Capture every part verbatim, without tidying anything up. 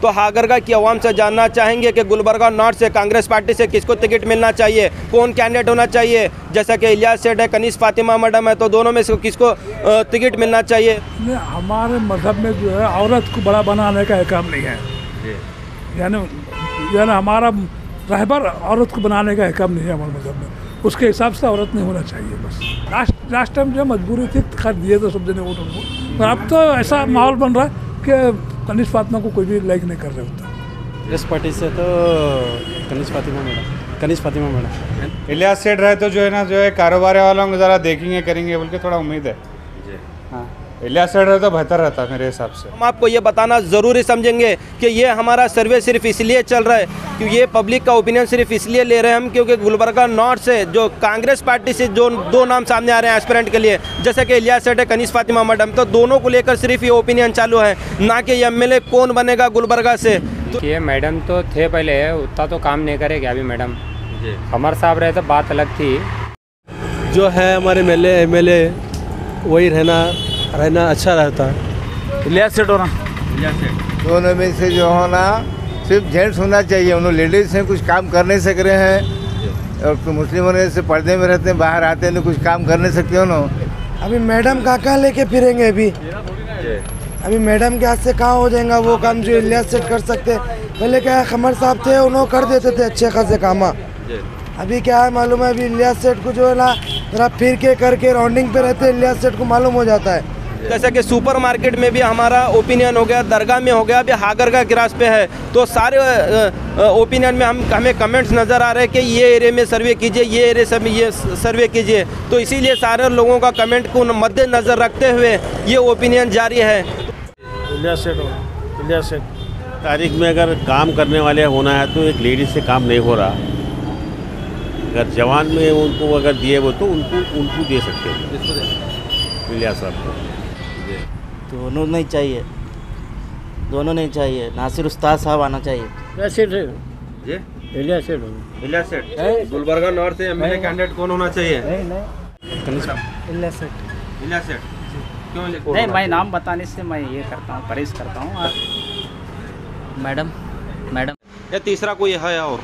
तो हागरगा की आवाम से जानना चाहेंगे कि गुलबर्गा नॉर्थ से कांग्रेस पार्टी से किसको टिकट मिलना चाहिए, कौन कैंडिडेट होना चाहिए। जैसा कि इलियास सेठ है, कनीज़ फातिमा मैडम है, तो दोनों में से किसको टिकट मिलना चाहिए। हमारे मज़हब में जो है औरत को बड़ा बनाने का काम नहीं है, यानी यानी हमारा रहबर औरत को बनाने का काम नहीं है हमारे मज़हब में, उसके हिसाब से औरत नहीं होना चाहिए। बस लास्ट लास्ट टाइम जो मजबूरी थी खैर दिए तो सब जने वोट उनको, पर अब तो ऐसा माहौल बन रहा है कि कनीज़ फातिमा को कोई भी लाइक नहीं कर रहे होता। इस पार्टी से तो कनीज़ फातिमा मैडम कनीज़ फातिमा मैडम इलियास सेठ रहे तो जो है ना जो है कारोबार वालों को ज़रा देखेंगे करेंगे बोल के थोड़ा उम्मीद है। हाँ, इलियास सेठ रहे तो बेहतर रहता मेरे हिसाब से। हम आपको ये बताना ज़रूरी समझेंगे कि ये हमारा सर्वे सिर्फ इसलिए चल रहा है कि ये पब्लिक का ओपिनियन सिर्फ इसलिए ले रहे हैं हम, क्योंकि गुलबर्गा नॉर्थ से जो कांग्रेस पार्टी से जो दो नाम सामने आ रहे हैं एस्पिरेंट के लिए, जैसे कि इलियास सेठ है, कनीज़ फातिमा मैडम, तो दोनों को लेकर सिर्फ ये ओपिनियन चालू है, ना कि एम एल ए कौन बनेगा गुलबर्गा से। तो ये मैडम तो थे पहले, उतना तो काम नहीं करेगी अभी मैडम। हमारे साहब रहे तो बात अलग थी। जो है हमारे M L A M L A वही रहना रहना अच्छा रहता है। इलियास सेठ होना, इलियास सेठ दोनों में से जो होना सिर्फ जेंट्स होना चाहिए, उन्होंने लेडीज़ हैं कुछ काम कर नहीं सक रहे हैं, और तो मुस्लिम होने से पर्दे में रहते हैं, बाहर आते हैं तो कुछ काम कर नहीं सकते हो ना। अभी मैडम का क्या लेके फिरेंगे, अभी अभी मैडम के हाथ से कहाँ हो जाएगा वो काम जो इलियास सेठ कर सकते। पहले क्या है खमर साहब थे, उन्होंने कर देते थे अच्छे खासे काम। अभी क्या है मालूम है, अभी इलियास सेठ को जो है ना जरा फिर के करके राउंडिंग पे रहते इलियास सेठ को मालूम हो जाता है। जैसे कि सुपर मार्केट में भी हमारा ओपिनियन हो गया, दरगाह में हो गया, अभी हागरगा गिरास पे है, तो सारे ओपिनियन में हम हमें कमेंट्स नज़र आ रहे हैं कि ये एरिया में सर्वे कीजिए, ये एरिया में ये सर्वे कीजिए, तो इसीलिए सारे लोगों का कमेंट को मद्देनज़र रखते हुए ये ओपिनियन जारी है। इलियास सेठ इलियास सेठ तारीख में अगर काम करने वाले होना है तो एक लेडीज से काम नहीं हो रहा। अगर जवान में उनको अगर दिए वो तो उनको उनको दे सकते हैं इलियास साहब को। दोनों नहीं चाहिए, दोनों नहीं चाहिए, नासिर उस्ताद साहब आना चाहिए। इलियास सेठ जी इलियास सेठ इलियास सेठ गुलबर्गा नॉर्थ से एमएलए कैंडिडेट कौन होना चाहिए? इलियास सेठ इलियास सेठ क्यों? नहीं, मैं नाम बताने से मैं ये करता हूँ, परहेज करता हूँ। और मैडम मैडम या तीसरा कोई है और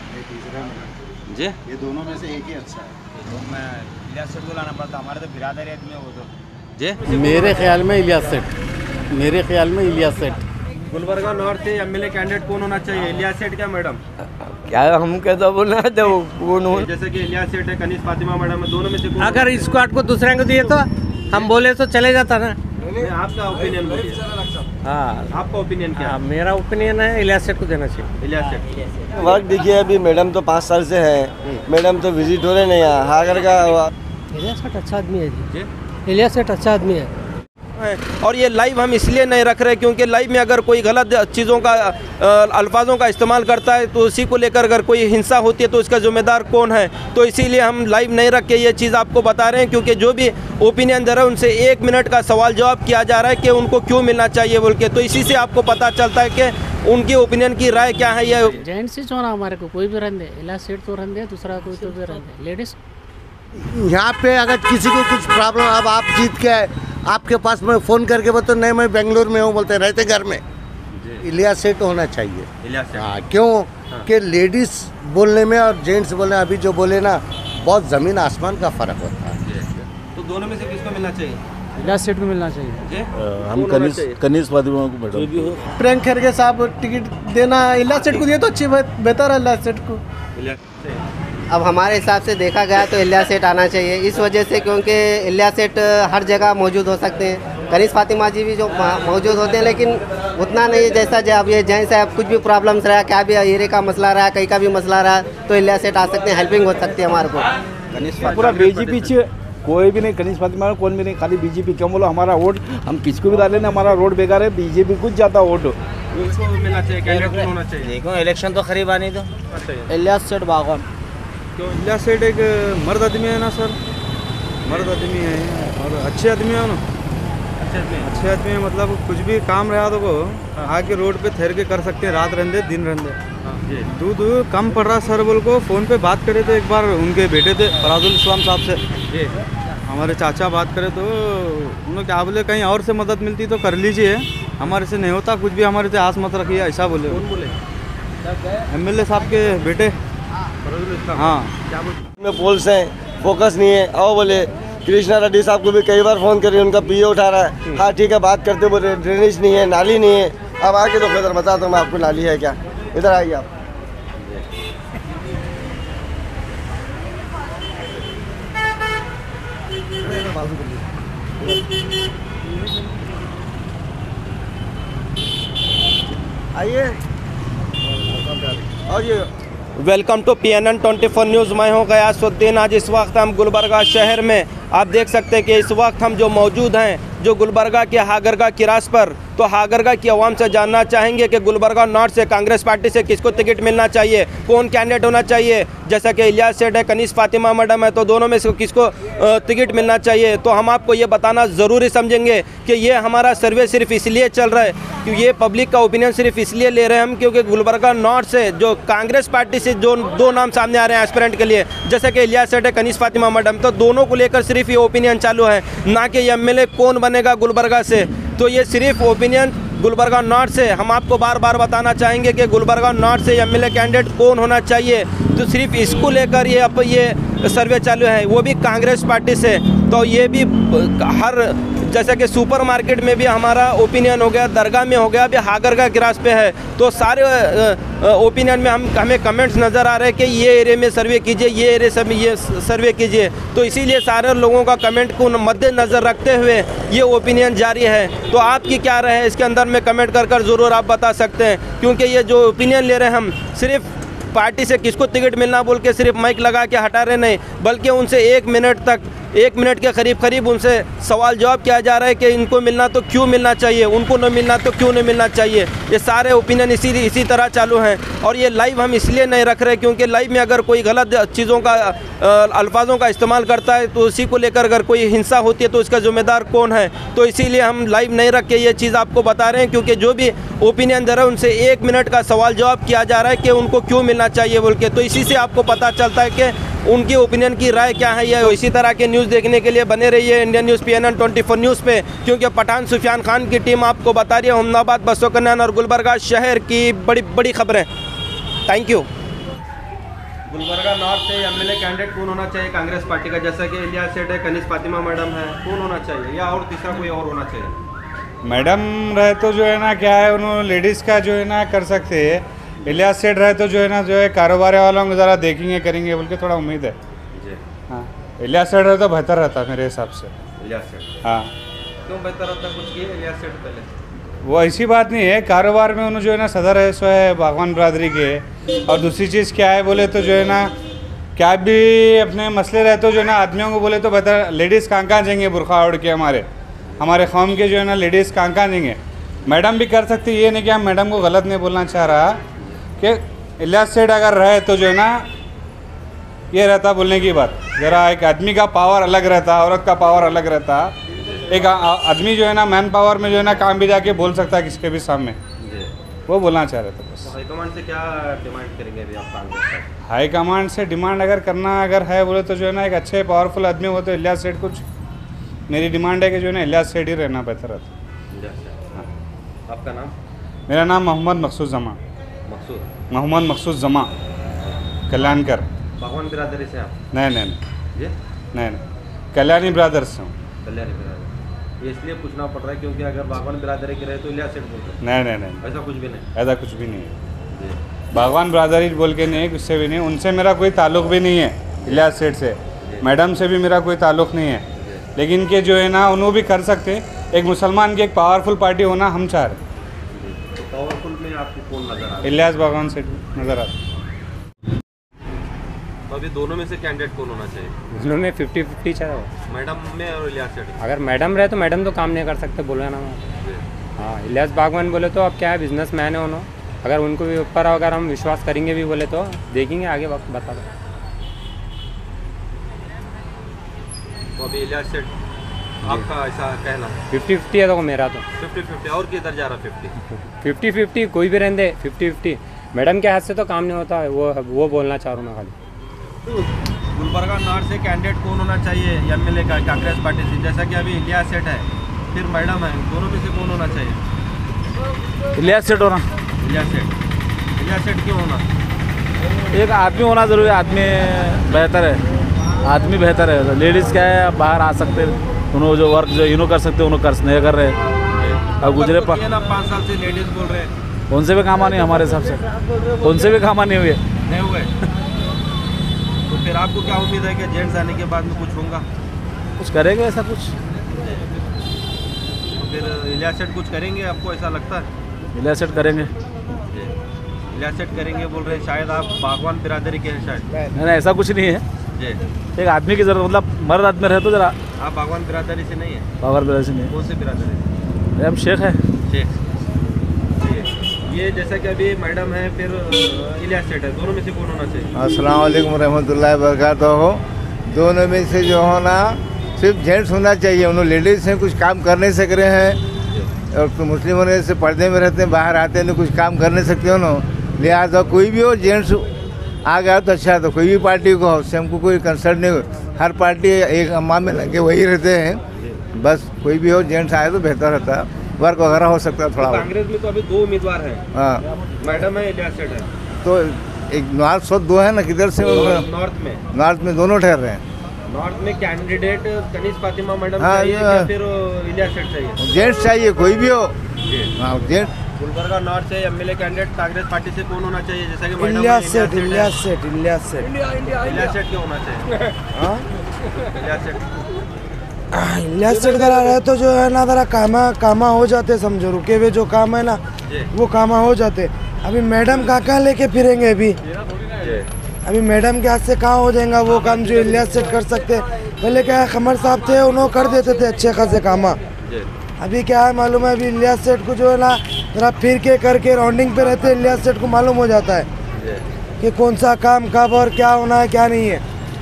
जी? ये दोनों में से एक ही अच्छा है। तो मैं इलियास सेठ को लाना पड़ता, हमारे तो बिरादर आदमी है वो तो जी। मेरे ख्याल में इलियास सेठ मेरे ख्याल में इलियास सेठ गुलबर्गा नॉर्थ से एमएलए कैंडिडेट कौन होना चाहिए, इलियास सेठ क्या मैडम? क्या हम कैसा बोलना है तो कौन हो? जैसे कि इलियास सेठ है, कनीज़ फातिमा मैडम है, दोनों में से कौन? अगर इस स्क्वाड को दूसरे को दिए तो हम बोले तो चले जाता ना। आपका ओपिनियन बोलिए। हाँ, आपका ओपिनियन क्या? मेरा ओपिनियन है इलियास सेठ को देना चाहिए। इलियास सेठ वर्क देखिए, अभी मैडम तो पाँच साल से है, मैडम तो विजिट हो रहे नहीं यहाँ हागर का। इलियास सेठ अच्छा आदमी है जी, इलियास सेठ अच्छा आदमी है। और ये लाइव हम इसलिए नहीं रख रहे क्योंकि लाइव में अगर कोई गलत चीज़ों का अल्फाजों का इस्तेमाल करता है तो उसी को लेकर अगर कोई हिंसा होती है तो इसका जिम्मेदार कौन है, तो इसीलिए हम लाइव नहीं रख के ये चीज़ आपको बता रहे हैं। क्योंकि जो भी ओपिनियन दे रहे हैं उनसे एक मिनट का सवाल जवाब किया जा रहा है कि उनको क्यों मिलना चाहिए बोल के, तो इसी से आपको पता चलता है कि उनकी ओपिनियन की राय क्या है। ये जेंट्स ही छोड़ा हमारे को कोई भी रहने दे, इलियास सेठ तो रहने दे, दूसरा कोई तो भी रहने दे, लेडीज़। यहाँ पे अगर किसी को कुछ प्रॉब्लम, अब आप जीत के आए, आपके पास में फ़ोन करके बोलते नहीं मैं बेंगलुरु में हूँ, बोलते रहते घर में, इलियास सेठ होना चाहिए। इलियास सेठ हाँ, क्यों हाँ। कि लेडीज़ बोलने में और जेंट्स बोलने अभी जो बोले ना बहुत ज़मीन आसमान का फ़र्क होता है। तो दोनों में से किसको मिलना चाहिए? इलियास सेठ को मिलना चाहिए। हम कनीज़ कनीज़ फातिमा को मैडम प्रियंक खरगे साहब टिकट देना इलियास सेठ को दिए तो अच्छी बेहतर है इलियास सेठ को। अब हमारे हिसाब से देखा गया तो इलियास सेठ आना चाहिए, इस वजह से क्योंकि इलियास सेठ हर जगह मौजूद हो सकते हैं। कनीज़ फातिमा जी भी जो मौजूद होते हैं लेकिन उतना नहीं, जैसा अब ये जेंट्स है, कुछ भी प्रॉब्लम्स रहा, क्या भी एरिया का मसला रहा, कहीं का भी मसला रहा, तो इलियास सेठ आ सकते हैं, हेल्पिंग हो सकती है हमारे को। पूरा बीजेपी कोई भी नहीं, कनीज़ फातिमा कौन भी नहीं, खाली बीजेपी। क्यों बोलो हमारा वोट हम किसको भी डाले ना, हमारा रोड बेकार है, बीजेपी कुछ जाता वोट मिलना चाहिए, कैंडिडेट कौन होना चाहिए? देखो इलेक्शन तो करीब आने दो। इलियास सेठ बागवान। क्यों? इलियास सेठ एक मर्द आदमी है ना सर, मर्द आदमी है और अच्छे आदमी है ना, अच्छे आदमी है, मतलब कुछ भी काम रहा तो वो आके रोड पे ठहर के कर सकते हैं, रात रहते दिन रहते। दूध कम पड़ रहा सर बोल को फ़ोन पे बात करे तो एक बार उनके बेटे थे फराजुल इस्लाम साहब से, हमारे चाचा बात करे तो उन्होंने क्या बोले कहीं और से मदद मिलती तो कर लीजिए, हमारे से नहीं होता कुछ भी, हमारे से आस मत रखिए, ऐसा बोले। कौन बोले? एम एल ए साहब के बेटे। हाँ, क्या बोल में पोल्स हैं, फोकस नहीं है। आओ बोले कृष्णा रेड्डी साहब को भी कई बार फ़ोन करिए, उनका पीए उठा रहा है। हाँ ठीक है, बात करते बोले ड्रेनेज नहीं है, नाली नहीं है। अब आके तो इधर बताता हूँ मैं आपको, नाली है क्या, इधर आइए आप। आइए और ये welcome to P N N twenty four news. मैं हूँ गयासुद्दीन। आज इस वक्त हम गुलबर्गा शहर में, आप देख सकते हैं कि इस वक्त हम जो मौजूद हैं जो गुलबर्गा के हागरगा किरास पर, तो हागरगा की आवाम से जानना चाहेंगे कि गुलबर्गा नॉर्थ से कांग्रेस पार्टी से किसको टिकट मिलना चाहिए, कौन कैंडिडेट होना चाहिए। जैसा कि इलियास सेठ है, कनीस फातिमा मैडम है, तो दोनों में से किसको टिकट मिलना चाहिए। तो हम आपको ये बताना ज़रूरी समझेंगे कि ये हमारा सर्वे सिर्फ इसलिए चल रहा है कि ये पब्लिक का ओपिनियन सिर्फ इसलिए ले रहे हैं हम, क्योंकि गुलबर्गा नॉर्थ से जो कांग्रेस पार्टी से जो दो नाम सामने आ रहे हैं एस्पिरेंट के लिए, जैसे कि इलियास सेठ है, कनीस फातिमा मैडम, तो दोनों को लेकर सिर्फ ये ओपिनियन चालू है, ना कि एम एल ए कौन बनेगा गुलबर्गा से। तो ये सिर्फ ओपिनियन गुलबर्गा नॉर्थ से हम आपको बार बार बताना चाहेंगे कि गुलबर्गा नॉर्थ से एम एल ए कैंडिडेट कौन होना चाहिए। तो सिर्फ इसको लेकर ये अब ये सर्वे चालू है, वो भी कांग्रेस पार्टी से। तो ये भी हर, जैसे कि सुपर मार्केट में भी हमारा ओपिनियन हो गया, दरगाह में हो गया, अभी हागरगा किरास पे है, तो सारे ओपिनियन में हम हमें कमेंट्स नज़र आ रहे हैं कि ये एरिया में सर्वे कीजिए, ये एरिया में ये सर्वे कीजिए। तो इसीलिए सारे लोगों का कमेंट को मद्देनज़र रखते हुए ये ओपिनियन जारी है। तो आपकी क्या राय है इसके अंदर में कमेंट कर कर ज़रूर आप बता सकते हैं, क्योंकि ये जो ओपिनियन ले रहे हैं हम, सिर्फ पार्टी से किसको टिकट मिलना बोल के सिर्फ माइक लगा के हटा रहे नहीं, बल्कि उनसे एक मिनट तक, एक मिनट के करीब करीब उनसे सवाल जवाब किया जा रहा है कि इनको मिलना तो क्यों मिलना चाहिए, उनको न मिलना तो क्यों नहीं मिलना चाहिए। ये सारे ओपिनियन इसी इसी तरह चालू हैं। और ये लाइव हम इसलिए नहीं रख रहे क्योंकि लाइव में अगर कोई गलत चीज़ों का, अल्फाजों का इस्तेमाल करता है, तो उसी को लेकर अगर कोई हिंसा होती है तो उसका जिम्मेदार कौन है। तो इसीलिए हम लाइव नहीं रख के ये चीज़ आपको बता रहे हैं, क्योंकि जो भी ओपिनियन दे रहे हैं उनसे एक मिनट का सवाल जवाब किया जा रहा है कि उनको क्यों मिलना चाहिए बोल के। तो इसी से आपको पता चलता है कि उनकी ओपिनियन की राय क्या है। या इसी तरह के न्यूज़ देखने के लिए बने रहिए Indian news P N N twenty four news पे, क्योंकि पठान सुफियान खान की टीम आपको बता रही है हमदाबाद, बसो कल्याण और गुलबर्गा शहर की बड़ी बड़ी खबरें। Thank you. गुलबर्गा नॉर्थ से एम एल ए कैंडिडेट कौन होना चाहिए कांग्रेस पार्टी का, जैसा कि इलियास सेठ है, कनीस फातिमा मैडम है, कौन होना चाहिए, या और तीसरा कोई और होना चाहिए? मैडम रहे तो जो है ना, क्या है, उन्होंने लेडीज़ का जो है ना कर सकते हैं। इलियास सेठ रहे तो जो है ना, जो है कारोबार वालों को ज़रा देखेंगे करेंगे बोल के थोड़ा उम्मीद है जी। हाँ, इलियास सेठ रहे तो बेहतर रहता मेरे हिसाब से। इलियास सेठ, हाँ क्यों बेहतर रहता, कुछ किए इलियास सेठ पहले? वो ऐसी बात नहीं है, कारोबार में उन्होंने जो है ना सदर है सो है बागवान बरादरी के। और दूसरी चीज़ क्या है बोले तो जो है ना, क्या भी अपने मसले रहे तो जो है ना आदमियों को बोले तो बेहतर, लेडीज़ कहाँ कहाँ जाएंगे बुरखा ओढ़ के, हमारे हमारे कौम के जो है ना लेडीज़ कहाँ कहाँ जाएंगे। मैडम भी कर सकती, ये नहीं कि हम मैडम को गलत नहीं बोलना चाह रहा कि इलियास सेठ अगर रहे तो जो है ना, ये रहता बोलने की बात, ज़रा एक आदमी का पावर अलग रहता, औरत का पावर अलग रहता। एक आदमी जो है ना मैन पावर में जो है ना काम भी जाके बोल सकता है किसके भी सामने, वो बोलना चाह रहे थे बस। तो हाईकमांड से क्या डिमांड करेंगे अभी आप कांग्रेस? हाई कमांड से डिमांड अगर करना अगर है बोले तो जो है ना, एक अच्छे पावरफुल आदमी हो तो इलियास सेठ, कुछ मेरी डिमांड है कि जो है ना इलियास सेठ ही रहना बेहतर रहता। हाँ। आपका नाम? मेरा नाम मोहम्मद मकसूद जमा। मकसूद मोहम्मद मकसूद जमा, कल्याणकर। भगवान बिरादरी से आप? नहीं नहीं नहीं जी नहीं नहीं कल्याणी ब्रदर्स से हूँ। कल्याणी बिरादरी, ये इसलिए पूछना पड़ रहा है क्योंकि अगर बागवान बिरादरी के रहे तो इलियास सेठ बोलते हैं। नहीं नहीं नहीं ऐसा कुछ भी नहीं, ऐसा कुछ भी नहीं है। बागवान बिरादरी बोल के नहीं, उससे भी नहीं, उनसे मेरा कोई ताल्लुक़ भी नहीं है, इलियास सेठ से, मैडम से भी मेरा कोई ताल्लुक़ नहीं है। लेकिन के जो है ना, उन्होंने भी कर सकते, एक मुसलमान की एक पावरफुल पार्टी होना हम चाह रहे। तो पावरफुल में आपको कौन नजर आ रहा है? इलियास बागवान सेठ नज़र आता। तो अभी दोनों में से कैंडिडेट कौन होना चाहिए? दोनों में फिफ्टी फिफ्टी चाहिए, मैडम में और इलियास सेठ। अगर मैडम रहे तो मैडम तो काम नहीं कर सकते, बोलो ना। हाँ, इलियास बागवान बोले तो अब क्या है, बिजनेस मैन है उन्होंने, अगर उनको भी ऊपर अगर हम विश्वास करेंगे भी बोले तो देखेंगे आगे वक्त बता दो। तो अभी इलियास सेठ आपका ऐसा कहना? फिफ्टी फिफ्टी है तो मेरा तो फिफ्टी फिफ्टी। और किधर जा रहा फिफ्टी? फिफ्टी फिफ्टी कोई भी रहने दे, फिफ्टी फिफ्टी। मैडम के हाथ से तो काम नहीं होता है, वो वो बोलना चाह रहा हूँ मैं खाली। गुलबर्गा नॉर्थ से कैंडिडेट कौन होना चाहिए एम एल ए का कांग्रेस पार्टी से, जैसा कि अभी इलियास सेठ है, फिर मैडम है, दोनों में से कौन होना चाहिए? इलियास सेठ होना। इलियास सेठ इलियास सेठ क्यों होना? एक आदमी होना ज़रूरी है, आदमी बेहतर है, आदमी बेहतर है। लेडीज़ क्या है, बाहर आ सकते, उन्होंने जो वर्क जो इन्हों कर सकते उन्होंने कर नहीं कर रहे। अब गुजरे तो ये ना पाँच साल से लेडीज़ बोल रहे हैं, उनसे भी काम आनी हमारे हिसाब से, उनसे भी काम आनी हुई है। नहीं हुए तो फिर आपको क्या उम्मीद है कि जेंट्स आने के बाद में कुछ होगा? कुछ करेंगे ऐसा कुछ? तो फिर इलियास सेठ कुछ करेंगे, आपको ऐसा लगता है? इलियास सेठ करेंगे, इलियास सेठ करेंगे बोल रहे हैं। शायद आप बागवान बिरादरी के हैं शायद? नहीं नहीं, ऐसा कुछ नहीं है। जी, एक आदमी की जरूरत, मतलब मर्द आदमी रहे तो जरा। आप बागवान बिरादरी से नहीं है? बागवान बिरादरी से नहीं। कौन से बिरादरी? हम शेख है। शेख। ये जैसा कि अभी मैडम है, फिर इलियास सेठ है, दोनों में से कौन होना चाहिए? अस्सलाम वालेकुम रहमतुल्लाहि बरकातहू। दोनों में से जो होना सिर्फ जेंट्स होना चाहिए। उन्होंने लेडीज़ हैं, कुछ काम कर नहीं सक रहे हैं, और तो मुस्लिम होने से पर्दे में रहते हैं, बाहर आते हैं, कुछ काम कर नहीं सकते हो ना। लिहाजा कोई भी हो, जेंट्स आ गया तो अच्छा, तो कोई भी पार्टी को हो, उससे हमको कोई कंसर्न नहीं हो। हर पार्टी एक अम्मा में लगे वही रहते हैं, बस कोई भी हो, जेंट्स आए तो बेहतर रहता है, वर्क वगैरह हो सकता है थोड़ा। तो कांग्रेस में तो अभी दो उम्मीदवार हैं, हाँ, मैडम है, इलियास सेठ है। तो एक नॉर्थ साउथ दो है ना, किधर से? नॉर्थ में नॉर्थ में दोनों ठहर रहे हैं। नॉर्थ में कैंडिडेट कनीज फातिमा मैडम हाँ, चाहिए या फिर इलियास सेठ चाहिए? जेंट्स चाहिए, कोई भी हो। हाँ, जेंट्स। गुलबर्गा नॉर्थ से एमएलए कैंडिडेट कांग्रेस पार्टी से कौन होना चाहिए? जैसा कि मैडम इलियास सेठ, इलियास सेठ, इलियास सेठ, इलियास सेठ क्यों होना चाहिए? हाँ, इलियास सेठ इलियास सेठ जरा रहे तो जो है ना, जरा कामा कामा हो जाते, समझो, रुके हुए जो काम है ना वो कामा हो जाते। अभी मैडम कहाँ कहाँ लेके फिरेंगे? अभी अभी मैडम के हाथ से कहाँ हो जाएगा वो काम जो इलियास सेठ कर सकते। पहले क्या है, खमर साहब थे, उन्होंने कर देते थे अच्छे खासे कामा। अभी क्या है मालूम है, अभी इलियास सेठ को जो है ना जरा फिर के करके राउंडिंग पे रहते, इलियास सेठ को मालूम हो जाता है कि कौन सा काम कब और क्या होना है क्या नहीं है।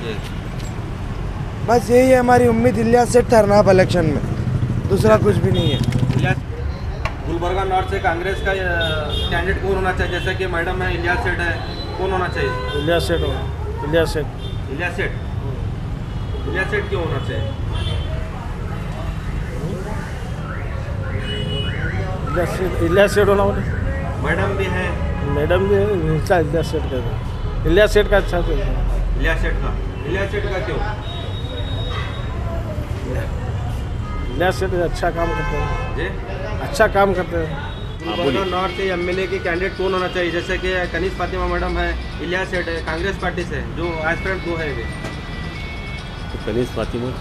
बस यही है हमारी उम्मीद, इलियास सेठ ठहरना अब इलेक्शन में, दूसरा कुछ भी नहीं है। गुलबर्गा नॉर्थ से कांग्रेस का कैंडिडेट कौन होना चाहिए? जैसे कि मैडम है, इलियास सेठ है, कौन होना चाहिए? इलियास सेठ होना। इलियास सेठ। इलियास सेठ इलियास सेठ क्यों होना चाहिए? इलियास सेठ होना बोले। मैडम भी है, मैडम भी है, अच्छा इलियास सेठ का, इलियास सेठ का अच्छा। इलियास सेठ का इलियास सेठ का क्यों? इलियास सेठ अच्छा काम करते हैं जी, अच्छा काम करते हैं। गुलबर्गा नॉर्थ से एमएलए के कैंडिडेट कौन होना चाहिए? जैसे कि कनीज फातिमा मैडम है, इलियास सेठ है, कांग्रेस पार्टी से जो एस्पिरेंट दो है वे। तो कनीज फातिमा,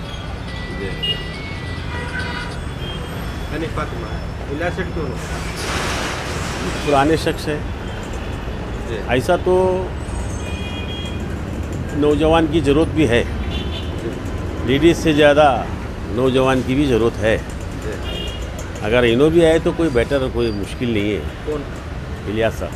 कनीज फातिमा, इलियास सेठ क्यों? पुराने शख्स है, ऐसा तो नौजवान की ज़रूरत भी है, लेडीज़ से ज़्यादा नौजवान की भी ज़रूरत है। अगर इन्हों भी आए तो कोई बेटर, कोई मुश्किल नहीं है। कौन? इलियास साहब।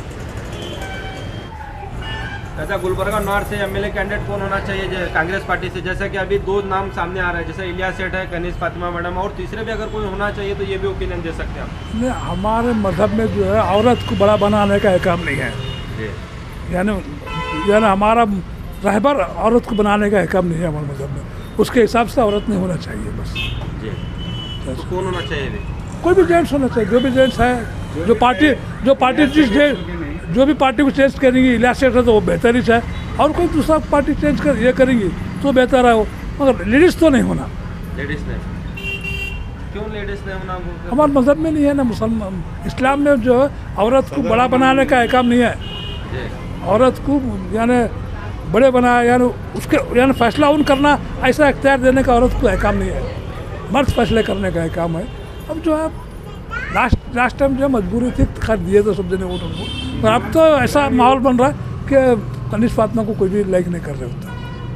अच्छा, गुलबर्गा नॉर्थ से एमएलए कैंडिडेट कौन होना चाहिए कांग्रेस पार्टी से? जैसे कि अभी दो नाम सामने आ रहे हैं, जैसे इलियास सेठ है, कनीज फातिमा मैडम, और तीसरे भी अगर कोई होना चाहिए तो ये भी ओपिनियन दे सकते हैं आप। नहीं, हमारे मजहब में जो है औरत को बड़ा बनाने का काम नहीं है। यानी यानी हमारा रहबर औरत को बनाने का काम नहीं है हमारे मजहब में, उसके हिसाब से औरत नहीं होना चाहिए बस। जी, तो कौन होना चाहिए? कोई भी जेंट्स होना चाहिए, जो भी जेंट्स है, जो पार्टी जो पार्टी जिस जो भी पार्टी को चेंज करेंगी, इलियास सेठ है तो वो बेहतर ही है, और कोई दूसरा पार्टी चेंज कर ये करेंगी तो बेहतर है वो, मगर लेडीज़ तो नहीं होना। लेडीज़ नहीं क्यों? लेडीज़ नहीं होना हमारे मजहब में नहीं है ना, मुसलमान इस्लाम में जो है औरत को बड़ा बनाने का काम नहीं है। औरत को यानी बड़े बनाया, यानी उसके यानी फैसला उन करना, ऐसा इख्तियार देने का औरत को काम नहीं है, मर्द फैसले करने का काम है। अब जो है लास्ट लास्ट टाइम जो मजबूरी थी खैर दिए तो सब जने वोट उनको, पर अब तो ऐसा माहौल बन रहा है कि कनीज फातिमा को कोई भी लाइक नहीं कर रहे होता।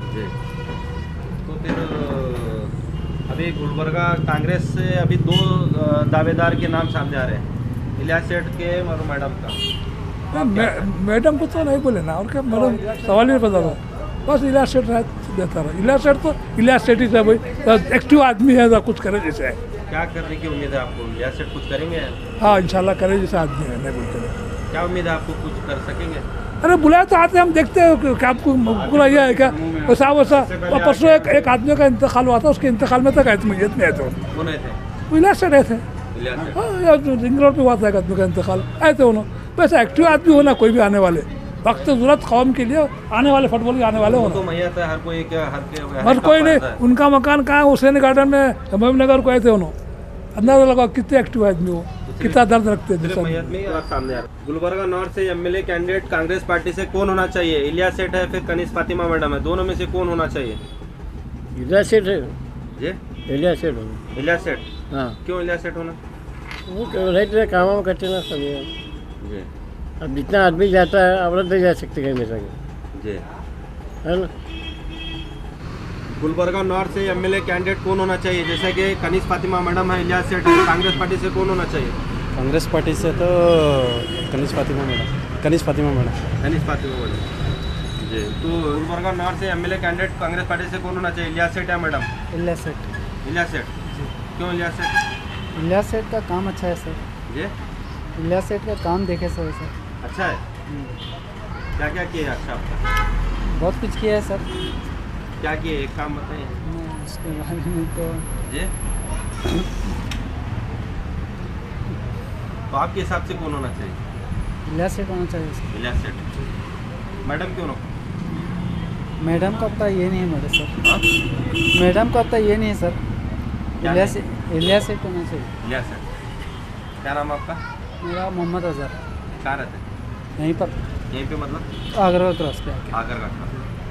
तो फिर अभी गुलबर्गा कांग्रेस से अभी दो दावेदार के नाम सामने आ रहे हैं, इलियास सेठ के और मैडम का। मैडम को तो नहीं बोले ना, और क्या मैडम सवाल ही पता था, बस इलियास सेठ देता रहा। इलियास सेठ तो इलियास सेठ ही था भाई, एक्टिव आदमी है, कुछ करे जैसे है। क्या करने की उम्मीद है आपको? इलियास सेठ कुछ करेंगे? हाँ, इंशाल्लाह करे जैसे आदमी है, नहीं बोलते। क्या उम्मीद है आपको, कुछ कर सकेंगे? अरे बुलाया तो आते, हम देखते हैं क्या आपको बुलाया है क्या, वैसा वैसा। परसों एक एक आदमी का इंतकाल हुआ था, उसके इंतकाल में तक आए थे, मुझे नहीं आए थे। कौन आए थे? इलियास सेठ आए थे। इलियास सेठ। हाँ, या तो रिंग रोड पे हुआ था एक आदमी का इंतकाल, ऐसे होना वैसे एक्टिव आदमी होना कोई भी आने वाले वक्त जरूरत कौम के लिए आने वाले फुटबॉल के आने वाले वो होना तो मैयत है हर कोई क्या हर के हर कोई नहीं। उनका मकान कहाँ है? हुसैन गार्डन में महबूब नगर को ऐसे होना अंदाजा लगा कितने एक्टिव आदमी हो, कितना दर्द रखते हैं। सिर्फ मैयत में ही आप सामने आ रहे हैं। गुलबर्गा नॉर्थ से एमएलए कैंडिडेट कांग्रेस पार्टी से कौन होना चाहिए? इलियास सेठ है फिर कनीज फातिमा मैडम है, दोनों में से कौन होना चाहिए? इलियास सेठ है जी, इलियास सेठ होना। इलियास सेठ। हाँ, क्यों इलियास सेठ होना? वो रहते काम वाम करते ना सब ये। जी, अब जितना आदमी जाता है औरत नहीं जा सकती कहीं में संग, जी, है ना। गुलबर्गा नॉर्थ से एमएलए कैंडिडेट कौन होना चाहिए? जैसे कि कनीज फातिमा मैडम है, इलियास सेठ है, कांग्रेस पार्टी से कौन होना चाहिए? कांग्रेस पार्टी से तो Kaneez Fatima madam Kaneez Fatima madam Kaneez Fatima madam. जी, तो गुलबर्गा नॉर्थ से एमएलए कैंडिडेट कांग्रेस पार्टी से कौन होना चाहिए? इलियास सेठ है मैडम? इलियास सेठ। इलियास सेठ। क्यों इलियास सेठ? इलियास सेठ का काम अच्छा है सर। जी, इलियास सेठ का काम देखे सर सर अच्छा है। क्या क्या किया अच्छा आपका? बहुत कुछ किया है सर। क्या किए एक काम बताइए। मैं उसके बारे में तो जी, तो आपके हिसाब से कौन होना चाहिए? इलियास सेठ होना चाहिए सर। इलियास सेठ। मैडम क्यों ना? मैडम का पता ये नहीं है मेरे सर। मैडम का पता ये नहीं है सर। इलियास इलियास सेठ होना चाहिए। इलियास सेठ। क्या नाम आपका? मेरा मोहम्मद अजहर। कहाँ रहते हैं? यहीं पर। यहीं पे मतलब? आगरा क्रॉस पे आके। आगरा का।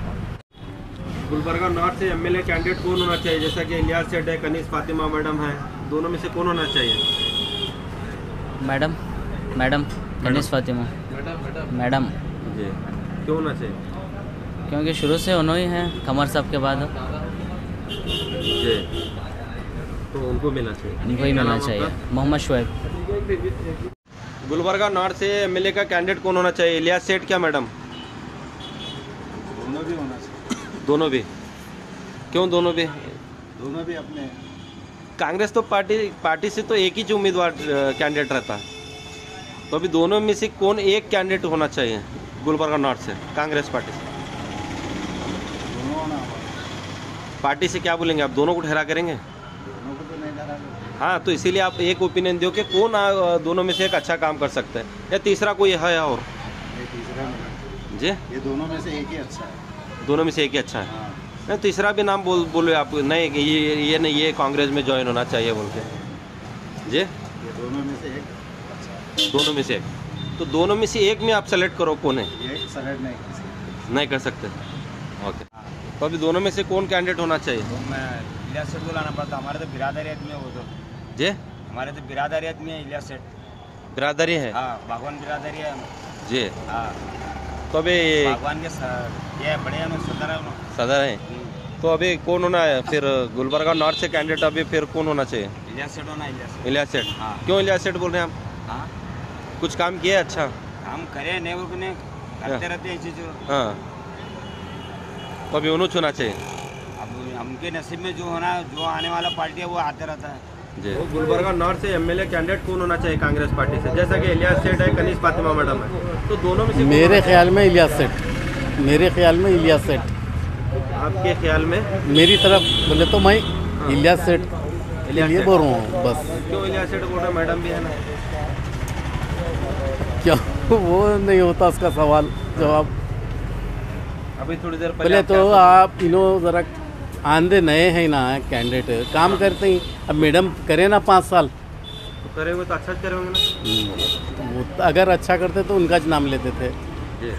गुलबर्गा नॉर्थ से एमएलए कैंडिडेट कौन होना चाहिए? जैसा कि इलियास सेठ है, कनीज फातिमा मैडम है, दोनों में से कौन होना चाहिए? Madam madam Kaneez Fatima madam. जी, क्यों होना चाहिए? क्योंकि शुरू से उन्होंने ही हैं कमर साहब के बाद। जी, तो उनको मिलना चाहिए। उनको ही मिलना चाहिए। मोहम्मद शुएब। गुलबर्गा नॉर्थ से एमएलए का कैंडिडेट कौन होना चाहिए? इलियास सेठ क्या मैडम? दोनों भी होना चाहिए। दोनों भी? क्यों दोनों भी? दोनों भी अपने कांग्रेस तो पार्टी पार्टी से तो एक ही जो उम्मीदवार कैंडिडेट रहता है, तो अभी दोनों में से कौन एक कैंडिडेट होना चाहिए गुलबर्गा नॉर्थ से कांग्रेस पार्टी से? दोनों होना। पार्टी से क्या बोलेंगे आप? दोनों को ठहरा करेंगे? दोनों को तो नहीं करा। हाँ, तो इसीलिए आप एक ओपिनियन दो कि कौन आ, दोनों में से एक अच्छा काम कर सकता है, या तीसरा कोई है और? तीसरा जी, ये दोनों में से एक ही अच्छा है। दोनों में से एक ही अच्छा है। नहीं, तीसरा भी नाम बोल बोलो आप। नहीं कि ये ये नहीं ये कांग्रेस में ज्वाइन होना चाहिए बोल के। जी, ये दोनों में से एक अच्छा है। दोनों में से एक। तो दोनों में से एक में आप सेलेक्ट करो कौन है। ये सेलेक्ट नहीं कर सकते। नहीं कर सकते? ओके, तो अभी दोनों में से कौन कैंडिडेट होना चाहिए? तो मैं इलियास सेठ को लाना पड़ता। हमारे तो बिरादरी आदमी है वो तो। जी, हमारे तो बिरादरी आदमी है इलियास सेठ। बिरादरी है? हाँ, भगवान बिरादरी है। जी, हाँ, तो अभी भगवान के स- ये बड़े हैं सदर है उन्होंने। सदर है, तो अभी कौन होना है फिर गुलबर्गा नॉर्थ से कैंडिडेट? अभी फिर कौन होना चाहिए? इलियास सेठ होना। इलियास सेठ। इलियास सेठ। हाँ। क्यों इलियास सेठ बोल रहे हैं आप? हाँ, कुछ काम किया अच्छा? काम करे नहीं वो नहीं करते रहते हैं चीज़। हाँ, तो अभी उन्होंने चुना चाहिए। अब उनके नसीब में जो होना जो आने वाला पार्टी है वो आते रहता है। जी, तो गुलबर्गा नॉर्थ से एमएलए कैंडिडेट कौन होना चाहिए कांग्रेस पार्टी से? जैसा कि इलियास सेठ है, कनीज फातिमा मैडम है, तो दोनों में से कौन मेरे होना ख्याल में इलियास सेठ मेरे ख्याल में इलियास सेठ चाहिए? आपके ख्याल में? मेरी तरफ बोले तो मैं इलियास सेठ के लिए बोल रहा हूँ बस। क्यों इलियास सेठ बोल रहे हैं? मैडम भी है ना। क्या वो नहीं होता उसका सवाल जवाब। अभी थोड़ी देर पहले तो आप इनो ज़रा आंधे नए हैं ना कैंडिडेट काम करते ही। अब मैडम करे ना पाँच साल तो करेंगे तो अच्छा करेंगे ना। वो अगर अच्छा करते तो उनका नाम लेते थे। जी,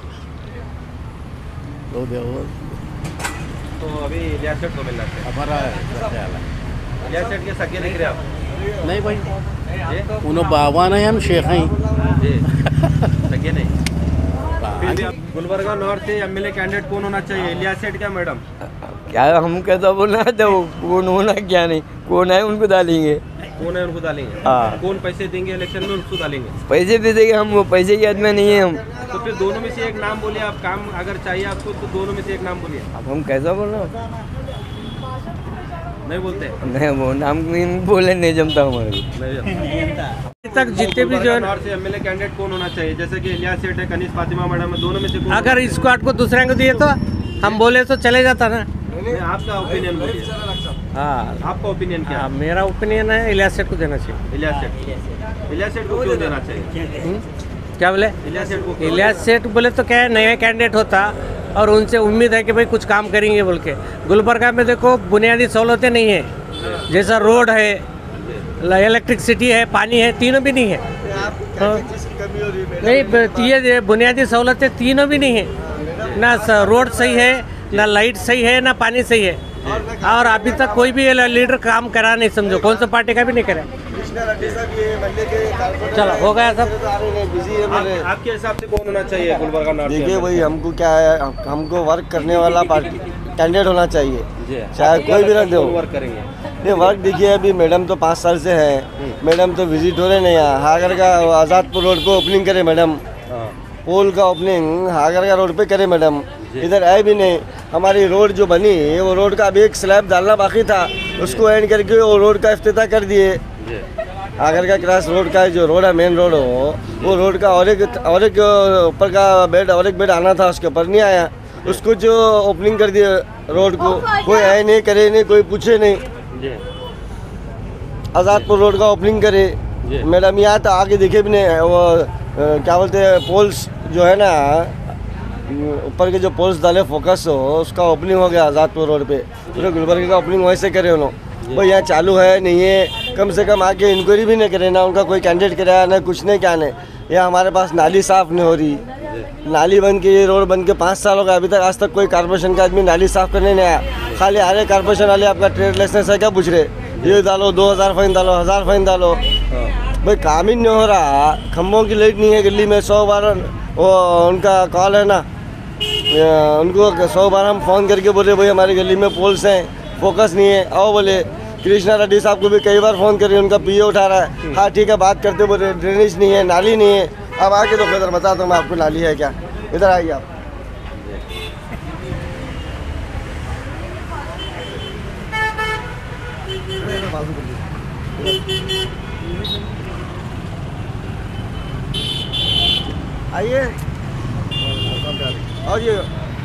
तो देखो तो अभी इलियास सेठ को मिलना चाहिए। हमारा ख्याल है इलियास सेठ के सगे दिख रहे आप? नहीं भाई, जी, उन्होंने बावान है, हम शेख हैं। जी, सगे नहीं। फिर भी आप गुलबर्गा नॉर्थ से एमएलए कैंडिडेट कौन होना चाहिए? इलियास सेठ क्या मैडम? क्या हम कैसा बोलना है? तो कौन होना क्या नहीं, कौन है उनको डालेंगे। कौन है उनको डालेंगे? हाँ। कौन पैसे देंगे इलेक्शन में उनको डालेंगे? पैसे भी देंगे हम, वो पैसे के आदमी नहीं है हम। तो फिर दोनों में से एक नाम बोलिए आप। काम अगर चाहिए आपको तो दोनों में से एक नाम बोलिए। अब हम कैसा बोलना? नहीं बोलते? नहीं, वो नाम बोले नहीं जमता हमारे नहीं तक जितने भी जो है नॉर्थ से एमएलए कैंडिडेट कौन होना चाहिए? जैसे कि इलियास सेठ है, कनीज फातिमा मैडम है, दोनों में से कौन? अगर इसको आठ को दूसरे को दिए तो हम बोले तो चले जाता ना। आपका ओपिनियन बोलिए। हाँ आपका ओपिनियन क्या हाँ, मेरा ओपिनियन है इलियास सेठ को देना चाहिए। इलियास सेठ इलियास सेठ को क्यों देना चाहिए? हम्म? क्या बोले? इलियास सेठ को क्यों? इलियास सेठ बोले तो क्या है, नया कैंडिडेट होता और उनसे उम्मीद है कि भाई कुछ काम करेंगे बोल के। गुलबर्गा में देखो बुनियादी सहूलतें नहीं है, जैसा रोड है, इलेक्ट्रिसिटी है, पानी है, तीनों भी नहीं है। हाँ। नहीं, ये बुनियादी सहूलतें तीनों भी नहीं है, ना रोड सही है, ना लाइट सही है, ना पानी सही है, और अभी तक कोई भी लीडर काम करा नहीं, समझो कौन सा पार्टी का भी नहीं करा। चलो हो गया सब। आप, आपके हिसाब से कौन होना चाहिए गुलबर्गा नॉर्थ? देखिए भाई, हमको क्या है, हमको वर्क करने वाला पार्टी कैंडिडेट होना चाहिए, चाहे कोई भी रख दो। वर्क करेंगे नहीं, वर्क देखिए अभी मैडम तो पाँच साल से है, मैडम तो विजिट हो रहे नहीं यहाँ। हागर का आज़ादपुर रोड पे ओपनिंग करे मैडम, पोल का ओपनिंग हागर का रोड पे करे मैडम, इधर आए भी नहीं। हमारी रोड जो बनी वो रोड का अभी एक स्लैब डालना बाकी था, उसको एंड करके वो रोड का इफ्तिताह कर दिए। आगर का क्रॉस रोड का जो रोड है, मेन रोड हो, वो रोड का और एक और एक ऊपर का बेड और एक बेड आना था, उसके ऊपर नहीं आया, उसको जो ओपनिंग कर दिया रोड को, कोई आए नहीं, करे नहीं, कोई पूछे नहीं। आज़ादपुर रोड का ओपनिंग करे मैडम, यहाँ तो आगे देखे भी नहीं। वो क्या बोलते हैं, पोल्स जो है ना, ऊपर के जो पोल्स डाले फोकस हो, उसका ओपनिंग हो गया आज़ादपुर रोड पे, पूरे गुलबर्गा का ओपनिंग वैसे करे उन्होंने। भाई यहाँ चालू है नहीं है, कम से कम आके इंक्वायरी भी नहीं करे ना, उनका कोई कैंडिडेट कराया ना, कुछ नहीं क्या नहीं। यहाँ हमारे पास नाली साफ़ नहीं हो रही, नाली बन के, ये रोड बन के पाँच साल हो गए, अभी तक आज तक कोई कारपोरेशन का आदमी नाली साफ़ करने नहीं आया। खाली आ रहे कारपोरेशन वाले, आपका ट्रेड लाइसेंस है क्या पूछ रहे, ये डालो, दो हज़ार फाइन डालो, हज़ार फाइन डालो। भाई काम ही नहीं हो रहा, खम्भों की लाइट नहीं है गली में, सौ बार वो उनका कॉल है ना, उनको सौ बार हम फ़ोन करके बोले भाई हमारी गली में पोल्स हैं, फोकस नहीं है, आओ बोले। कृष्णा रेड्डी साहब को भी कई बार फ़ोन करिए, उनका पीए उठा रहा है, हाँ ठीक है बात करते, बोले ड्रेनेज नहीं है, नाली नहीं है। अब आके तो इधर बताता हूँ मैं आपको, नाली है क्या, इधर आइए आप। आइए, और ये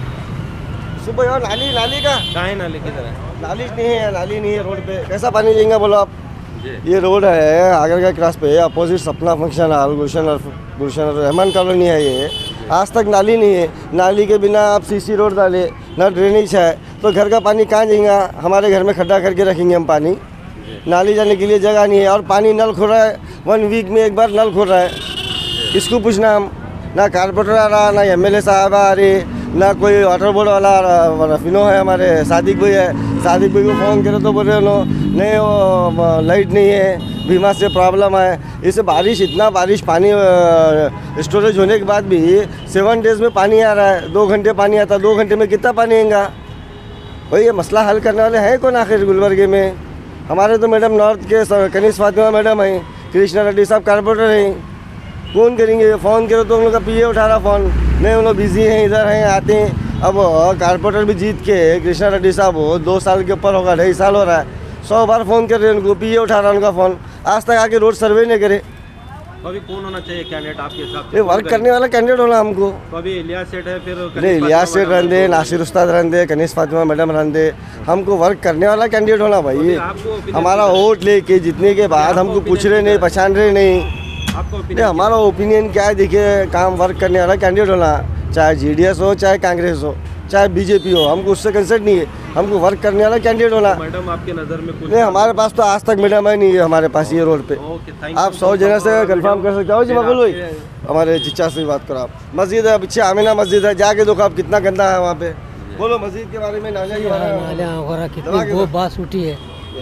सुबह और नाली नाली का कहाँ है, नाली किधर है? नाली नहीं है, नाली नहीं है रोड पे, कैसा पानी लेंगे बोलो आप? ये रोड है आगर का क्रॉस पे, opposite Sapna function hall, Gulshan Gulshan Rahman colony है। ये आज तक नाली नहीं है, नाली के बिना आप सीसी रोड डाले, ना ड्रेनेज है, तो घर का पानी कहाँ जाएगा? हमारे घर में खड्डा करके रखेंगे हम पानी, नाली जाने के लिए जगह नहीं है, और पानी नल खुल रहा है, वन वीक में एक बार नल खुल रहा है। इसको पूछना हम, ना कारपोरेटर आ रहा, ना एमएलए साहब आ रही, ना कोई वाटर बोर्ड वाला रफिनो है, हमारे सादिक भाई है, सादिक भाई को फ़ोन करे तो बोल रहे नहीं वो लाइट नहीं है, बीमा से प्रॉब्लम है। इससे बारिश, इतना बारिश, पानी स्टोरेज होने के बाद भी सेवन डेज़ में पानी आ रहा है, दो घंटे पानी आता, दो घंटे में कितना पानी आएगा भाई? ये मसला हल करने वाले हैं कौन आखिर गुलबर्गे में? हमारे तो मैडम नॉर्थ के कनिष्ठ फातिमा मैडम हैं, कृष्णा रेड्डी साहब कारपोरेटर हैं, कौन करेंगे? फ़ोन करो तो उन लोग का पीए उठा रहा फ़ोन, नहीं उन लोग बिजी हैं, इधर हैं, आते हैं। अब कारपोरेटर भी जीत के कृष्णा रेड्डी साहब हो, दो साल के ऊपर होगा, ढाई साल हो रहा है, सौ बार फ़ोन कर रहे हैं उनको, पीए उठा रहा उनका फ़ोन, आज तक आके रोड सर्वे नहीं करे। तो अभी कौन होना चाहिए कैंडिडेट आपके हिसाब से? ये वर्क करने वाला कैंडिडेट होना हमको। तो अभी इलियास सेठ है, फिर नहीं इलियास सेठ रहते, नासिर उस्ताद रहते, कनिष्ठ फातिमा मैडम रहते, हमको वर्क करने वाला कैंडिडेट होना भाई। हमारा वोट लेके जीतने के बाद हमको पूछ रहे नहीं, पहचान रहे नहीं। नहीं हमारा ओपिनियन क्या है, देखिए काम वर्क करने वाला कैंडिडेट होना, चाहे जीडीएस हो, चाहे कांग्रेस हो, चाहे बीजेपी हो, हमको उससे कंसर्न नहीं है, हमको वर्क करने वाला कैंडिडेट होना। मैडम आपके नज़र में कुछ नहीं, हमारे पास तो आज तक मैडम है नहीं है हमारे पास ये रोड पे। आप सौ जगह से कंफर्म कर सकते हो जी मकुल भाई, हमारे चिच्चा से बात करो आप। मस्जिद है पीछे, आमिना मस्जिद है, जाके देखो आप कितना गंदा है वहाँ पे। बोलो मस्जिद के बारे में, नालियाँ के बारे में। नालियाँ वगैरह कितनी वो बात उठी है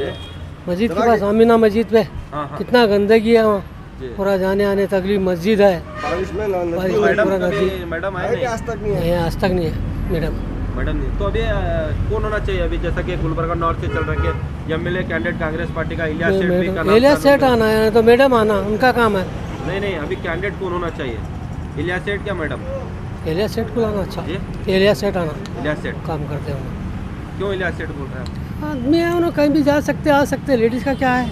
मस्जिद के पास, आमिना मस्जिद पे कितना गंदगी है वहाँ, पूरा जाने आने तकलीफ। मस्जिद है बारिश में, बारिश में पूरा नदी, मैडम आज तक नहीं है, आज तक नहीं है मैडम। मैडम नहीं, तो अभी कौन होना चाहिए? अभी जैसा कि गुलबर्गा नॉर्थ से चल रहा है एमएलए कैंडिडेट कांग्रेस पार्टी का इलियास सेठ भी का नाम, इलियास सेठ आना है तो मैडम आना, उनका काम है। नहीं नहीं, अभी कैंडिडेट कौन होना चाहिए? इलियास सेठ क्या मैडम? इलियास सेठ को लाना अच्छा, इलियास सेठ आना, इलियास सेठ काम करते हैं। क्यों इलियास सेठ बोल रहे हैं? आदमी है, उन्होंने कहीं भी जा सकते, आ सकते, लेडीज़ का क्या है?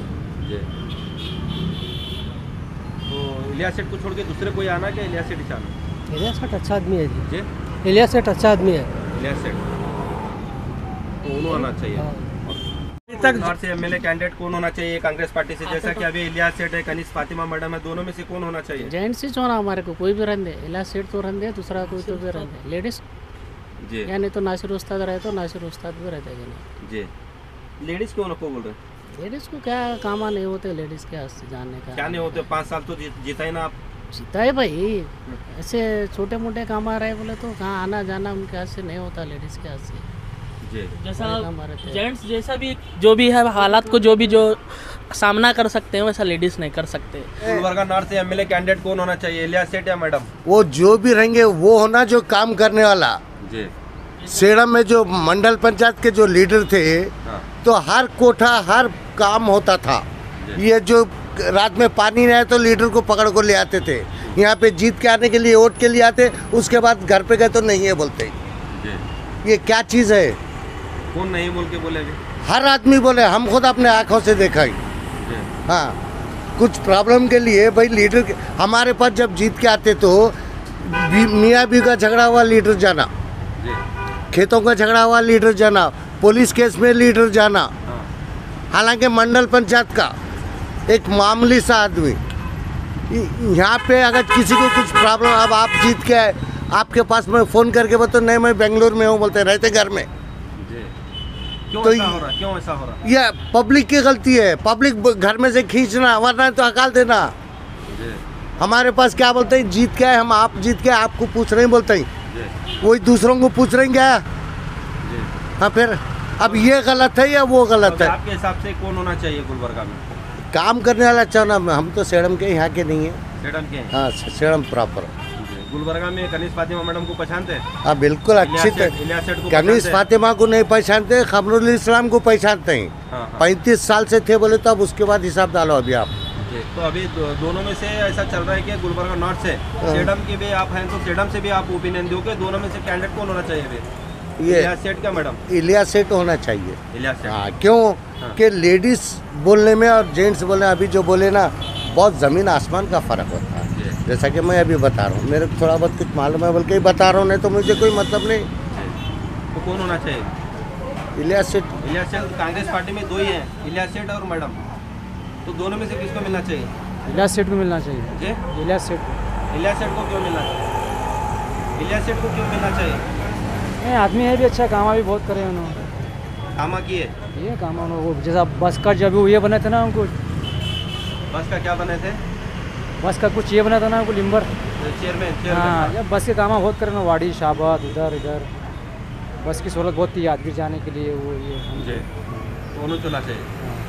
इलियास सेठ को छोड़ के दूसरे कोई आना क्या? इलियास सेठ ही आना। इलियास सेठ अच्छा आदमी है जी, इलियास सेठ अच्छा आदमी है। इलियास सेठ तो उन्होंने आना चाहिए। तक नॉर्थ से एमएलए कैंडिडेट कौन होना चाहिए कांग्रेस पार्टी से? जैसा कि अभी इलियास सेठ है, कनिष्क फातिमा मैडम है, दोनों में से कौन होना चाहिए? जेंट्स ही छोड़ा हमारे को, कोई भी रहने दे, इलियास सेठ तो रहने दे, दूसरा कोई तो भी रहने दे, लेडीज जी, या नहीं तो नासिर उस्ताद रहे तो नासिर उस्ताद भी रहते हैं जी। लेडीज क्यों को बोल रहे? लेडीज को क्या कामा नहीं होते, लेडीज के हाथ से जानने का क्या नहीं होते? पाँच साल तो जी, जीता ही ना आप। जीता है भाई, ऐसे छोटे मोटे काम आ रहे बोले तो कहाँ आना जाना उनके हाथ से नहीं होता, लेडीज के हाथ से जी। जैसा जेंट्स जैसा भी जो भी है हालात को जो भी जो सामना कर सकते हैं वैसा लेडीज नहीं कर सकते। गुलबर्गा नॉर्थ से एमएलए कैंडिडेट कौन होना चाहिए, इलियास सेठ या मैडम? वो जो भी रहेंगे वो होना जो काम करने वाला। जी। सेड़म में जो मंडल पंचायत के जो लीडर थे, हाँ। तो हर कोठा हर काम होता था। ये जो रात में पानी नहीं आया तो लीडर को पकड़ को ले आते थे, यहाँ पे जीत के आने के लिए वोट के लिए आते, उसके बाद घर पे गए तो नहीं है बोलते। ये क्या चीज़ है? कौन नहीं बोल के बोलेगे? हर आदमी बोले, हम खुद अपने आँखों से देखा ही। हाँ, कुछ प्रॉब्लम के लिए भाई लीडर के, हमारे पास जब जीत के आते तो मियाँ बीवी का झगड़ा हुआ लीडर जाना, खेतों का झगड़ा हुआ लीडर जाना, पुलिस केस में लीडर जाना। हालांकि मंडल पंचायत का एक मामूली सा आदमी, यहाँ पे अगर किसी को कुछ प्रॉब्लम, अब आप जीत के आए, आपके पास में फ़ोन करके बोलते नहीं मैं बेंगलोर में हूँ, बोलते रहते घर में। क्यों तो ऐसा हो रहा है? क्यों ऐसा हो रहा है? ये पब्लिक की गलती है, पब्लिक घर में से खींचना, वरना तो हकाल देना। हमारे पास क्या बोलते हैं, जीत के आए हम, आप जीत के आपको पूछ रहे हैं, बोलते हैं वही दूसरों को पूछ रहे हैं क्या? हाँ, फिर अब ये गलत है या वो गलत तो है? आपके हिसाब से कौन होना चाहिए गुलबर्गा में? काम करने वाला अच्छा ना, हम तो सेड़म के यहाँ के नहीं है। सेडम के हैं? हाँ, सेड़म प्रॉपर। गुलबर्गा में कनिष्क फातिमा मैडम को पहचानते हैं? हाँ बिल्कुल, अच्छी इलियास सेठ को कनिष्क पहचानते हैं? फातिमा को नहीं पहचानते, खमरुल इस्लाम को पहचानते हैं। हाँ, हाँ। पैंतीस साल से थे बोले तो अब उसके बाद हिसाब डालो अभी आप। तो अभी दो, दोनों में से ऐसा चल रहा है कि गुलबर्गा नॉर्थ से सेडम के भी आप हैं तो सेडम से भी आप ओपिनियन दोगे, दोनों में से कैंडिडेट कौन होना चाहिए? ये इलियास सेठ क्या मैडम? इलियास सेठ होना चाहिए। इलियास सेठ। हाँ, क्यों कि लेडीज बोलने में और जेंट्स बोलने, अभी जो बोले ना, बहुत ज़मीन आसमान का फ़र्क होता है। जैसा कि मैं अभी बता रहा हूँ, मेरे को थोड़ा बहुत कुछ मालूम है, बल्कि बता रहा हूँ, नहीं तो मुझे कोई मतलब नहीं। तो कौन होना चाहिए? इलियास सेठ। इलियास सेठ, कांग्रेस पार्टी में दो ही हैं, इलियास सेठ और मैडम, तो दोनों में से किसको मिलना चाहिए? इलियास सेठ को मिलना चाहिए। जी, इलियास सेठ। इलियास सेठ को क्यों मिलना चाहिए? इलियास सेठ को क्यों मिलना चाहिए? नहीं, आदमी है भी अच्छा, कामा भी बहुत करे उन्होंने। कामा किए? ये कामा उन्होंने, जैसा बस का जब ये बने थे ना उनको, बस का क्या बने थे? बस का कुछ ये बना था ना उनको, लिम्बर चेयरमैन। हाँ, जब बस के कामा बहुत करे ना, वाड़ी शाहबाद उधर इधर, बस की सहूलत बहुत थी यादगिर जाने के लिए, वो ये जी, दोनों चुना चाहिए।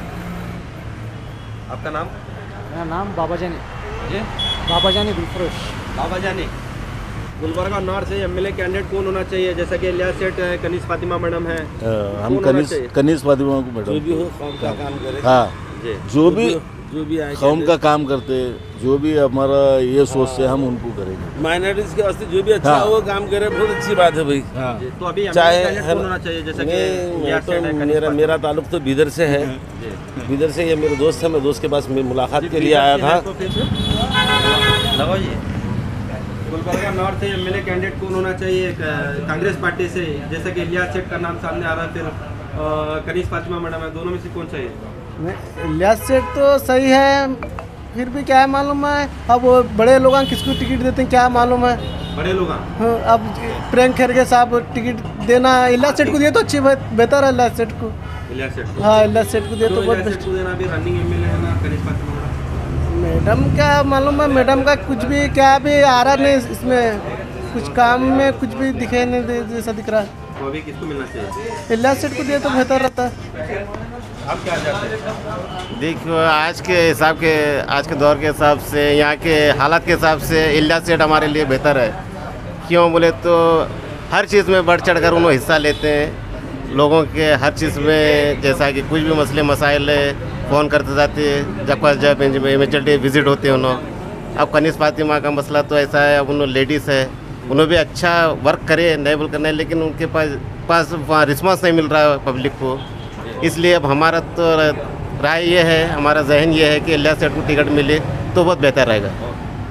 आपका नाम? मेरा नाम बाबा जानी। जी, बाबा जानी गुलफरोश। बाबा जानी। गुलबर्गा नॉर्थ से एमएलए कैंडिडेट कौन होना चाहिए? जैसा कि इलियास सेठ है, कनिष्क फातिमा मैडम है, हम कनिष्क कनिष्क फातिमा को मैडम, जो भी हो कौम का काम करे। हाँ, जो भी जो भी आए कौम का काम करते, जो भी हमारा ये सोचते हम उनको करेंगे। माइनॉरिटीज के वास्ते जो भी अच्छा हाँ। हो काम करे, बहुत अच्छी बात है भाई। हाँ। तो अभी चाहे कौन होना चाहिए? जैसा कि इलियास सेठ है, मेरा मेरा ताल्लुक तो बीदर से है, बीदर से ये मेरे दोस्त है, मैं दोस्त के पास मुलाकात के लिए आया था। लगाओ जी। गुलबर्गा नॉर्थ से एमएलए कैंडिडेट कौन होना चाहिए कांग्रेस पार्टी से? जैसा कि इलियास सेठ का नाम सामने आ रहा है, फिर कनिष्क फातिमा मैडम है, दोनों में से कौन चाहिए? इलियास सेठ तो सही है, फिर भी क्या है मालूम है, अब वो बड़े लोग किसको टिकट देते हैं क्या मालूम है? बड़े लोग हाँ, अब प्रियंक खरगे साहब टिकट देना, इलियास सेठ को दिए तो अच्छी बेहतर है। इलियास सेठ को, इलियास सेठ, हाँ इलियास सेठ को दिए तो बहुत बेस्ट। अभी रनिंग एमएलए है ना कनिष्क फातिमा मैडम क्या मालूम है, मैडम का कुछ भी क्या भी आ रहा नहीं, इसमें कुछ काम में कुछ भी दिखे नहीं जैसा दिख रहा है। तो अभी किसको मिलना चाहिए? इलियास सेठ को दिए तो बेहतर रहता है। आप क्या चाहते हैं? देखो, आज के हिसाब के आज के दौर के हिसाब से, यहाँ के हालात के हिसाब से इलियास सेठ हमारे लिए बेहतर है। क्यों बोले तो हर चीज़ में बढ़ चढ़ कर उन्होंने हिस्सा लेते हैं, लोगों के हर चीज़ में, जैसा कि कुछ भी मसले मसाइल है फ़ोन करते जाते हैं, जब पास जब इमेचुअली विजिट होते हैं उन्होंने। अब कनिष्क फातिमा का मसला तो ऐसा है, अब उन्होंने लेडीज़ है, उन्होंने भी अच्छा वर्क करे, नहीं बोल करना है, लेकिन उनके पास पास वहाँ रिस्पॉन्स नहीं मिल रहा है पब्लिक को। इसलिए अब हमारा तो राय ये है, हमारा जहन ये है कि इलियास सेठ को टिकट मिले तो बहुत बेहतर रहेगा।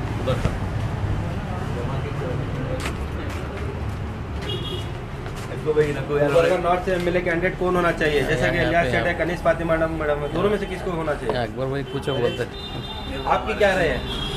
तो गुलबर्गा नॉर्थ से एमएलए कैंडिडेट कौन होना चाहिए? जैसा कि इलियास सेठ है, कनीज फातिमा मैडम मैडम दोनों में से किसको होना चाहिए? अकबर भाई पूछो बोलते। आपकी क्या राय है?